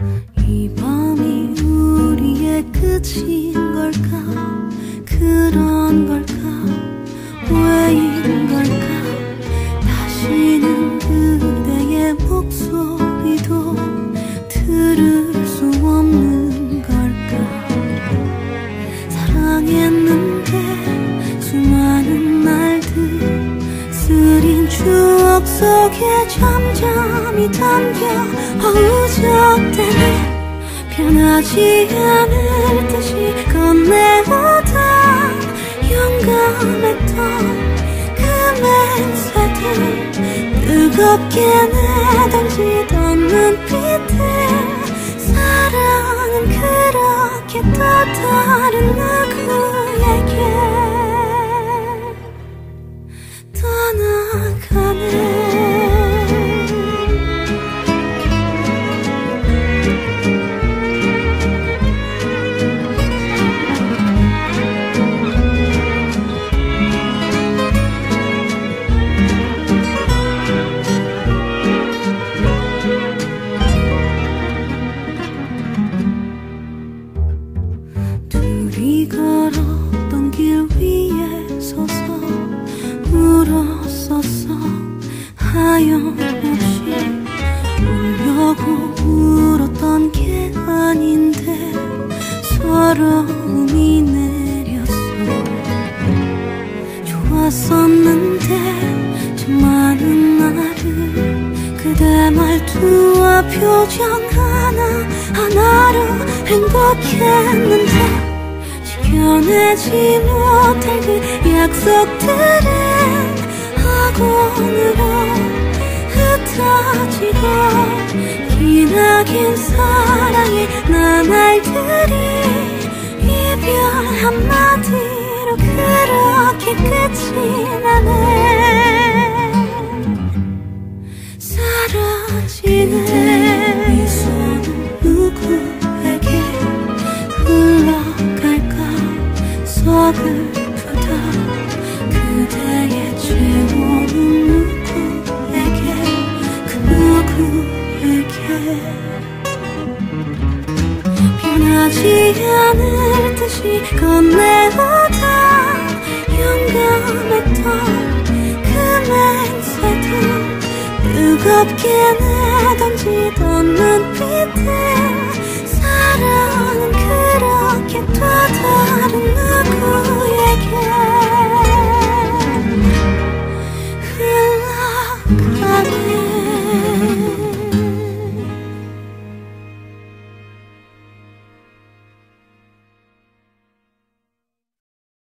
이 밤이 우리의 끝인 걸까? 그런 걸까? 왜인 걸까? 다시는 그대의 목소리도 들을 수 없는 걸까? 사랑했는데 수많은 날들 쓰린 추억 속에 잠잠히 담겨 허우적대네. 변하지 않을 듯이 건네오던 용감했던 그 맹세들, 뜨겁게 내던지던 눈빛들, 사랑은 그렇게 또 다른 누구에게 떠나가네. 둘이 걸었던 길 위에 서서 울었었어. 하염없이 울려고 울었던 게 아닌데 서러움이 내렸어. 좋았었는데 저 많은 날을 그대 말투와 표정 하나하나로 행복했는데 지켜내지 못할 그 약속들은 악원으로 흩어지고 기나긴 사랑의 나날들이 이별 한마디로 그렇게 끝이 나네. 사라지는 미소는 누구에게 흘러갈까? 서글프다 그대의 최후는 누구에게, 그 누구에게. 변하지 않을 듯이 건네오던 용감했던 그 맹세들, 뜨겁게 내던지던 눈빛들,